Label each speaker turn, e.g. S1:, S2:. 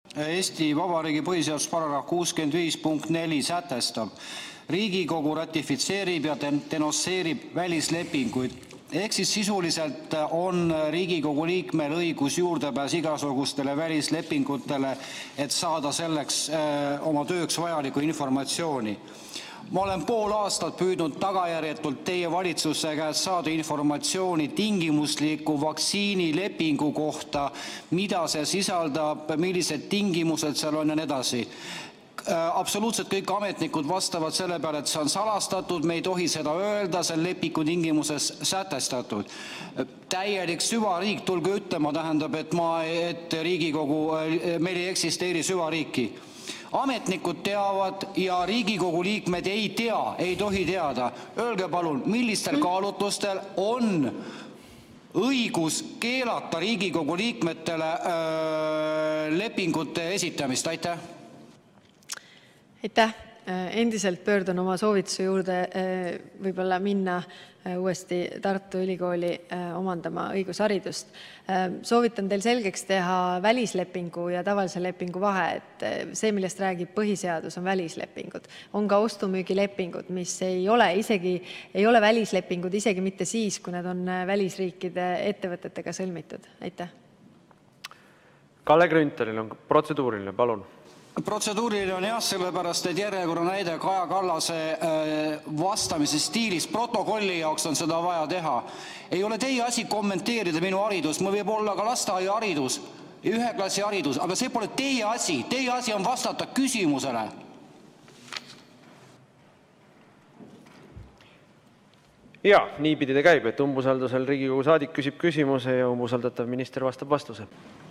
S1: Eesti Vabariigi põhiseaduse paragrahv 65 punkt 4 sätestab: Riigikogu ratifitseerib ja denonsseerib välislepinguid. Ehk siis sisuliselt on Riigikogu liikmel õigus juurdepääs igasugustele välislepingutele, et saada selleks oma tööks vajalikku informatsiooni. Ma olen pool aastat püüdnud tagajärjetult teie valitsuse käest saada informatsiooni tingimusliku vaktsiinilepingu kohta, mida see sisaldab, millised tingimused seal on ja nii edasi. Absoluutselt kõik ametnikud vastavad selle peale, et see on salastatud, me ei tohi seda öelda, see on lepingu tingimuses sätestatud. Täielik süvariik, tulge ütlema, tähendab, et Riigikogu, meil ei eksisteeri süvariiki. Ametnikud teavad ja Riigikogu liikmed ei tea, ei tohi teada. Öelge palun, millistel kaalutlustel on õigus keelata Riigikogu liikmetele lepingute esitamist? Aitäh!
S2: Aitäh! Endiselt pöördun oma soovituse juurde võib-olla minna uuesti Tartu Ülikooli omandama õigusharidust. Soovitan teil selgeks teha välislepingu ja tavalise lepingu vahe, et see, millest räägib põhiseadus, on välislepingud. On ka ostumüügilepingud, mis ei ole välislepingud, isegi mitte siis, kui need on välisriikide ettevõtetega sõlmitud. Aitäh!
S3: Kalle Grünthalil on protseduuriline, palun.
S1: Protseduuriline on jah, sellepärast, et järjekorra näide Kaja Kallase vastamise stiilis, protokolli jaoks on seda vaja teha. Ei ole teie asi kommenteerida minu haridust, mul võib olla ka lasteaiaharidus, 1. klassi haridus, aga see pole teie asi. Teie asi on vastata küsimusele.
S3: Ja, niipidi ta käib, et umbusaldusel Riigikogu saadik küsib küsimuse ja umbusaldatav minister vastab vastuse.